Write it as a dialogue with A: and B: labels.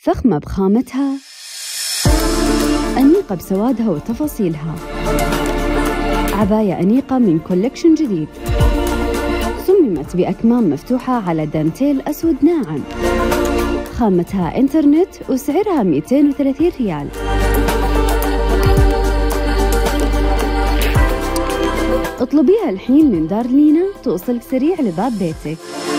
A: فخمة بخامتها، أنيقة بسوادها وتفاصيلها. عباية أنيقة من كولكشن جديد، صممت بأكمام مفتوحة على دانتيل أسود ناعم. خامتها إنترنت وسعرها 230 ريال. اطلبيها الحين من دارلينا توصلك سريع لباب بيتك.